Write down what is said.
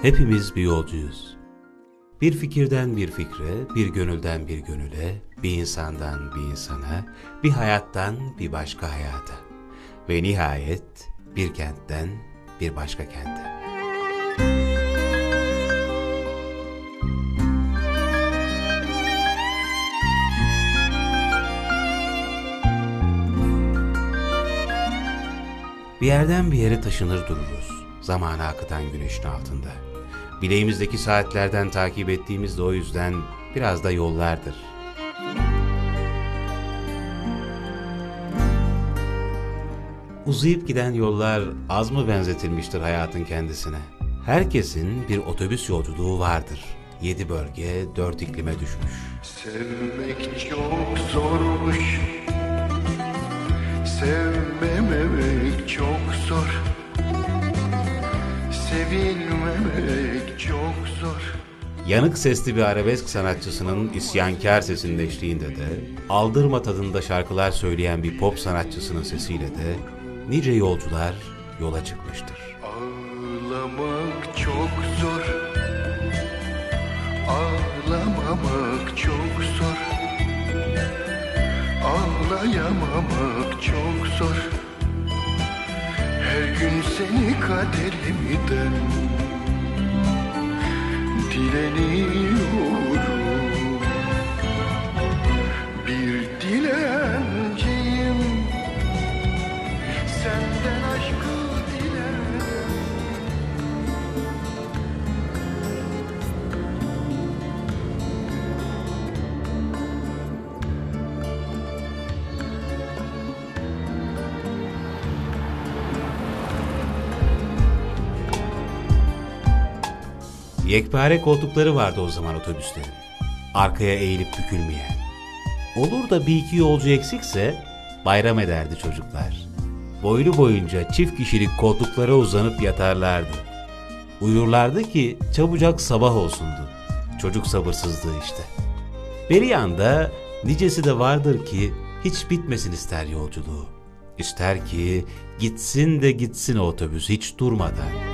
Hepimiz bir yolcuyuz. Bir fikirden bir fikre, bir gönülden bir gönüle, bir insandan bir insana, bir hayattan bir başka hayata ve nihayet bir kentten bir başka kente. Bir yerden bir yere taşınır dururuz, zamanı akıtan güneşin altında. Bileğimizdeki saatlerden takip ettiğimiz de o yüzden biraz da yollardır. Uzayıp giden yollar az mı benzetilmiştir hayatın kendisine? Herkesin bir otobüs yolculuğu vardır. 7 bölge, 4 iklime düşmüş. Sevmek çok zormuş, sevmemek çok zor, sevilmemek çok zor. Yanık sesli bir arabesk sanatçısının isyankar sesinin eşliğinde de, aldırma tadında şarkılar söyleyen bir pop sanatçısının sesiyle de nice yolcular yola çıkmıştır. Ağlamak çok zor, ağlamamak çok zor, ağlayamamak çok zor. Her gün seni kaderimden dileniyorum. Bir dilenciyim, senden aşkı dilerim. Yekpare koltukları vardı o zaman otobüslerin. Arkaya eğilip bükülmeyen. Olur da bir iki yolcu eksikse bayram ederdi çocuklar. Boylu boyunca çift kişilik koltuklara uzanıp yatarlardı. Uyurlardı ki çabucak sabah olsundu. Çocuk sabırsızlığı işte. Bir yanda nicesi de vardır ki hiç bitmesin ister yolculuğu. İster ki gitsin de gitsin o otobüs hiç durmadan.